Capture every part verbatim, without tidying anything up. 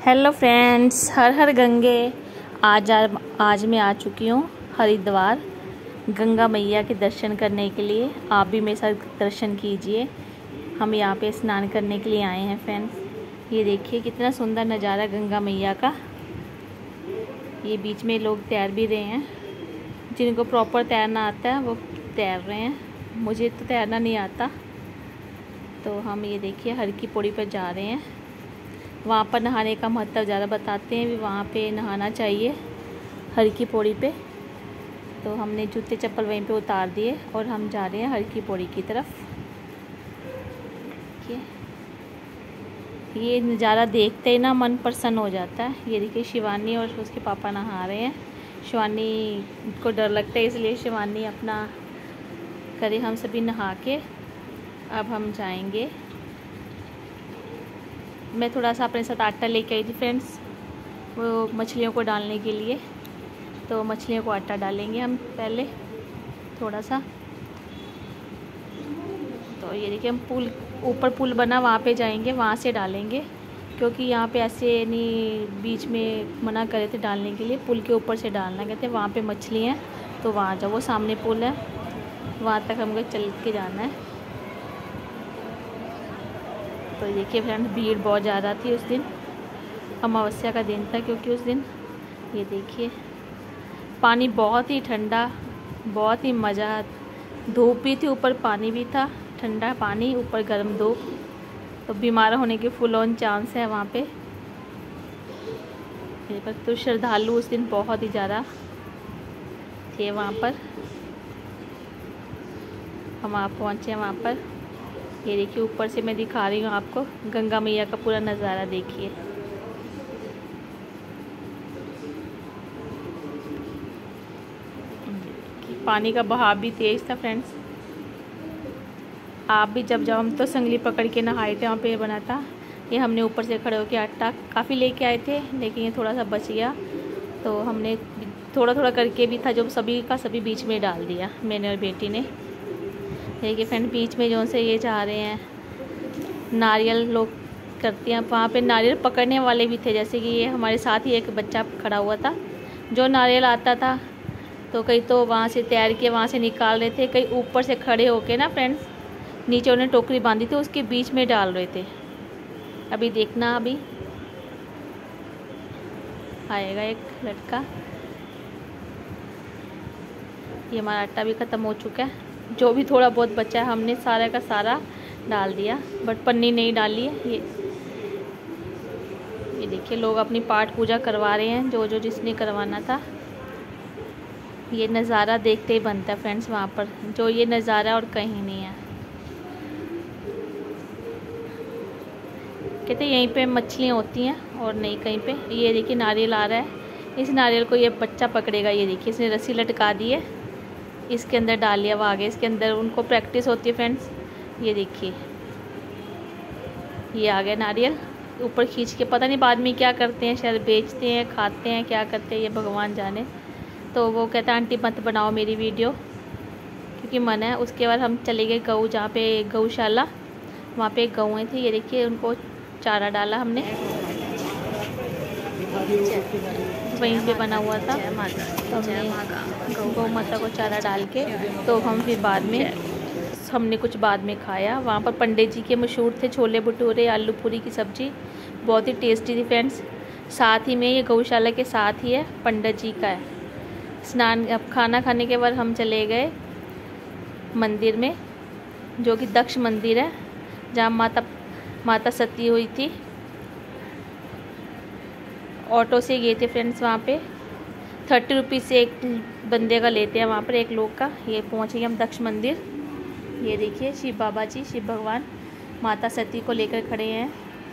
Hello friends, हर हर गंगे। आज आ, आज मैं आ चुकी हूँ हरिद्वार गंगा मैया के दर्शन करने के लिए। आप भी मेरे साथ दर्शन कीजिए। हम यहाँ पे स्नान करने के लिए आए हैं फ्रेंड्स। ये देखिए कितना सुंदर नज़ारा गंगा मैया का। ये बीच में लोग तैर भी रहे हैं। जिनको प्रॉपर तैरना आता है वो तैर रहे हैं। मुझे तो तैरना नहीं आता, तो हम ये देखिए हर की पौड़ी पर जा रहे हैं। वहाँ पर नहाने का महत्व ज़्यादा बताते हैं भी वहाँ पे नहाना चाहिए हर की पौड़ी पे। तो हमने जूते चप्पल वहीं पे उतार दिए और हम जा रहे हैं हर की पौड़ी की तरफ। ये ये नज़ारा देखते ही ना मन प्रसन्न हो जाता है। ये देखिए शिवानी और उसके पापा नहा रहे हैं। शिवानी को डर लगता है इसलिए शिवानी अपना करे। हम सभी नहा के अब हम जाएंगे। मैं थोड़ा सा अपने साथ आटा लेके आई थी फ्रेंड्स, वो मछलियों को डालने के लिए। तो मछलियों को आटा डालेंगे हम पहले थोड़ा सा। तो ये देखिए हम पुल ऊपर पुल बना वहाँ पे जाएंगे, वहाँ से डालेंगे। क्योंकि यहाँ पे ऐसे नहीं बीच में मना करे थे डालने के लिए, पुल के ऊपर से डालना कहते वहाँ पे मछली हैं। तो वहाँ जाओ, वो सामने पुल है, वहाँ तक हमको चल के जाना है। तो देखिए फ्रेंड्स भीड़ बहुत ज़्यादा थी उस दिन, अमावस्या का दिन था क्योंकि उस दिन। ये देखिए पानी बहुत ही ठंडा, बहुत ही मज़ा। धूप भी थी, ऊपर पानी भी था, ठंडा पानी ऊपर गर्म धूप। तो बीमार होने के फुल ऑन चांस है वहाँ पे। पर तो श्रद्धालु उस दिन बहुत ही ज़्यादा थे वहाँ पर। हम आप पहुँचे वहाँ पर। ये देखिए ऊपर से मैं दिखा रही हूँ आपको गंगा मैया का पूरा नज़ारा। देखिए पानी का बहाव भी तेज़ था फ्रेंड्स। आप भी जब जाओ, हम तो संगली पकड़ के नहाए थे, वहाँ पे बना था। ये हमने ऊपर से खड़े होकर आटा काफ़ी लेके आए थे, लेकिन ये थोड़ा सा बच गया तो हमने थोड़ा थोड़ा करके भी था जो सभी का सभी बीच में डाल दिया, मैंने और बेटी ने। देखिए फ्रेंड बीच में जो से ये जा रहे हैं नारियल लोग करते हैं। वहाँ पे नारियल पकड़ने वाले भी थे, जैसे कि ये हमारे साथ ही एक बच्चा खड़ा हुआ था जो नारियल आता था। तो कई तो वहाँ से तैर के वहाँ से निकाल रहे थे, कई ऊपर से खड़े होके ना फ्रेंड्स नीचे उन्हें टोकरी बांधी थी उसके बीच में डाल रहे थे। अभी देखना, अभी आएगा एक लड़का। ये हमारा आटा भी ख़त्म हो चुका है। जो भी थोड़ा बहुत बचा है हमने सारा का सारा डाल दिया, बट पन्नी नहीं डाली है। ये ये देखिए लोग अपनी पाठ पूजा करवा रहे हैं, जो जो जिसने करवाना था। ये नज़ारा देखते ही बनता है फ्रेंड्स वहाँ पर, जो ये नज़ारा और कहीं नहीं है। कहते यहीं पे मछलियाँ होती हैं और नहीं कहीं पे। ये देखिए नारियल आ रहा है, इस नारियल को ये बच्चा पकड़ेगा। ये देखिए इसने रस्सी लटका दी है, इसके अंदर डाल लिया वो आगे। इसके अंदर उनको प्रैक्टिस होती है फ्रेंड्स। ये देखिए ये आ गया नारियल, ऊपर खींच के पता नहीं बाद में क्या करते हैं, शायद बेचते हैं, खाते हैं, क्या करते हैं ये भगवान जाने। तो वो कहता है आंटी मत बनाओ मेरी वीडियो क्योंकि मन है। उसके बाद हम चले गए गऊ, जहाँ पे गौशाला, वहाँ पे गौएँ थी। ये देखिए उनको चारा डाला हमने, वहीं पे बना हुआ था। तो हमने गौ माता को चारा डाल के तो हम फिर बाद में हमने कुछ बाद में खाया। वहाँ पर पंडित जी के मशहूर थे छोले भटूरे, आलू पूरी की सब्ज़ी, बहुत ही टेस्टी थी फ्रेंड्स। साथ ही में ये गौशाला के साथ ही है, पंडित जी का है। स्नान अब खाना खाने के बाद हम चले गए मंदिर में, जो कि दक्ष मंदिर है, जहाँ माता माता सती हुई थी। ऑटो से गए थे फ्रेंड्स। वहाँ पे थर्टी रुपीज़ से एक बंदे का लेते हैं वहाँ पर, एक लोग का। ये पहुँचे हम दक्ष मंदिर। ये देखिए शिव बाबा जी, शिव भगवान माता सती को लेकर खड़े हैं,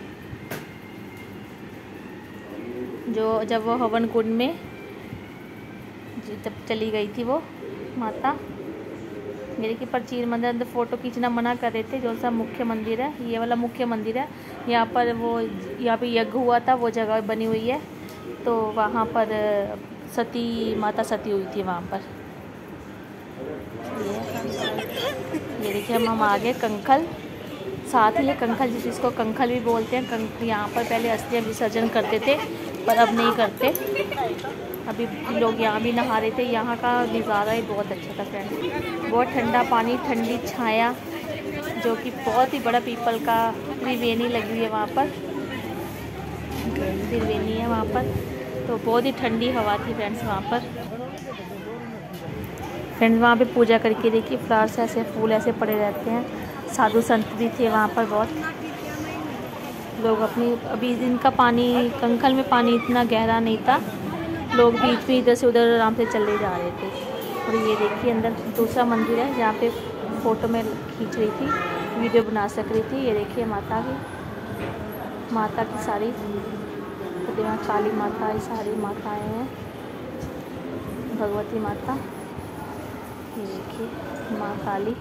जो जब वो हवन कुंड में जब चली गई थी वो माता। मेरे की प्राचीन मंदिर अंदर फ़ोटो खींचना मना कर रहे थे। जो सा मुख्य मंदिर है, ये वाला मुख्य मंदिर है। यहाँ पर वो यहाँ पे यज्ञ हुआ था, वो जगह बनी हुई है। तो वहाँ पर सती माता सती हुई थी वहाँ पर। ये ये देखिए हम हम आ गए कंखल। साथ ही ये कंखल, जिसको कंखल भी बोलते हैं, कंख यहाँ पर पहले अस्थियाँ विसर्जन करते थे पर अब नहीं करते। अभी लोग यहाँ भी नहा रहे थे। यहाँ का नज़ारा ही बहुत अच्छा था फ्रेंड्स, बहुत ठंडा पानी, ठंडी छाया, जो कि बहुत ही बड़ा पीपल का त्रिवेणी लगी हुई है वहाँ पर, त्रिवेणी है वहाँ पर, तो बहुत ही ठंडी हवा थी फ्रेंड्स वहाँ पर। फ्रेंड्स वहाँ पे पूजा करके देखिए, फ्लावर्स ऐसे, फूल ऐसे पड़े रहते हैं, साधु संत भी थे वहाँ पर बहुत लोग। अपनी अभी दिन का पानी, कंखल में पानी इतना गहरा नहीं था, लोग बीच में इधर से उधर आराम से चले जा रहे थे। और ये देखिए अंदर दूसरा मंदिर है जहाँ पे फ़ोटो में खींच रही थी, वीडियो बना सक रही थी। ये देखिए माता की, माता की सारी प्रतिमा, काली माता, ये सारी माताएँ हैं, भगवती माता। ये देखिए माँ काली,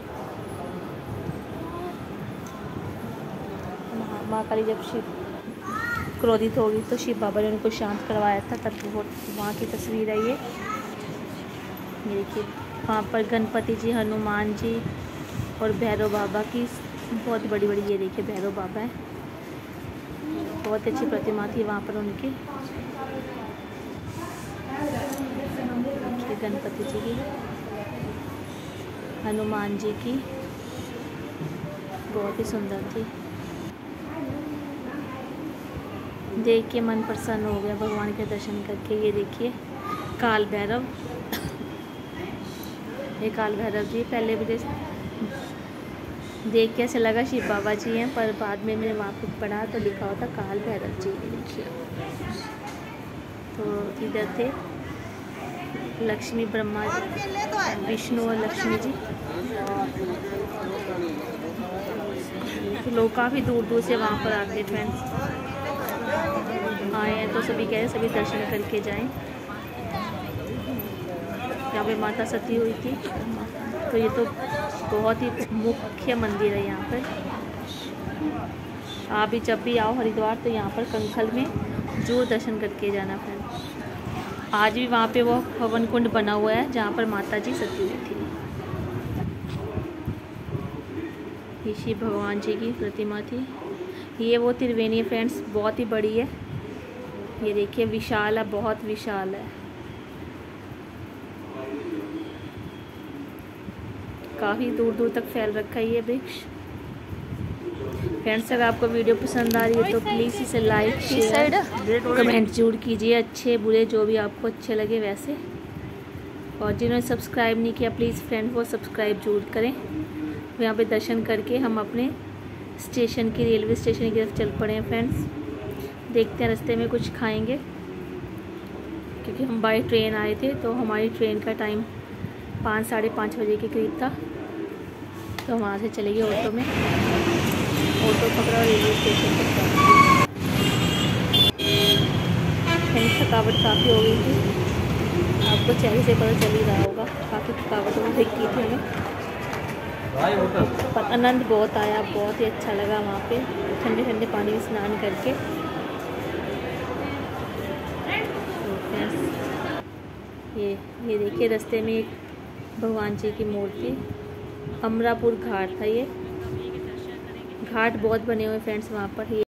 माँ काली जब शिव क्रोधित हो गई तो शिव बाबा ने उनको शांत करवाया था, तब वो वहाँ की तस्वीर है ये। ये देखिए वहाँ पर गणपति जी, हनुमान जी और भैरव बाबा की बहुत बड़ी बड़ी, ये देखिए भैरव बाबा है, बहुत अच्छी प्रतिमा थी वहाँ पर उनकी। गणपति जी की, हनुमान जी की, बहुत ही सुंदर थी। देख के मन प्रसन्न हो गया भगवान के दर्शन करके। ये देखिए काल भैरव, ये काल भैरव जी, पहले मुझे देख के ऐसे लगा शिव बाबा जी हैं, पर बाद में मैंने वहाँ पे पढ़ा तो लिखा होता काल भैरव जी। देखिए तो इधर थे लक्ष्मी, ब्रह्मा, विष्णु और लक्ष्मी जी। तो लोग काफ़ी दूर दूर से वहाँ पर आते फ्रेंड्स आए हैं, तो सभी कह रहे सभी दर्शन करके जाएं। यहाँ पे माता सती हुई थी, तो ये तो बहुत ही मुख्य मंदिर है यहाँ पर। आप भी जब भी आओ हरिद्वार तो यहाँ पर कंखल में जरूर दर्शन करके जाना फ्रेंड्स। आज भी वहाँ पे वो हवन कुंड बना हुआ है जहाँ पर माता जी सती हुई थी। ये शिव भगवान जी की प्रतिमा थी। ये वो त्रिवेणी फ्रेंड्स, बहुत ही बड़ी है। ये देखिए विशाल है, बहुत विशाल है, काफ़ी दूर दूर तक फैल रखा है ये वृक्ष। फ्रेंड्स अगर आपको वीडियो पसंद आ रही है तो प्लीज़ इसे लाइक, शेयर, कमेंट जरूर कीजिए, अच्छे बुरे जो भी आपको अच्छे लगे वैसे। और जिन्होंने सब्सक्राइब नहीं किया प्लीज़ फ्रेंड वो सब्सक्राइब जरूर करें। यहाँ पे दर्शन करके हम अपने स्टेशन की, रेलवे स्टेशन की तरफ चल पड़े हैं फ्रेंड्स। देखते हैं रास्ते में कुछ खाएंगे, क्योंकि हम बाय ट्रेन आए थे तो हमारी ट्रेन का टाइम पाँच साढ़े पाँच बजे के करीब था, तो वहाँ से चले गए ऑटो में, ऑटो पकड़ा रेलवे स्टेशन पर पहुँच गए। थकावट काफ़ी हो गई थी, आपको चेहरे से पता चल ही रहा होगा, काफ़ी थकावट हो गई थी हमें, पर आनंद बहुत आया, बहुत ही अच्छा लगा वहाँ पे ठंडे ठंडे पानी में स्नान करके। ये ये देखिए रास्ते में एक भगवान जी की मूर्ति, अमरापुर घाट था ये, घाट बहुत बने हुए फ्रेंड्स वहाँ पर।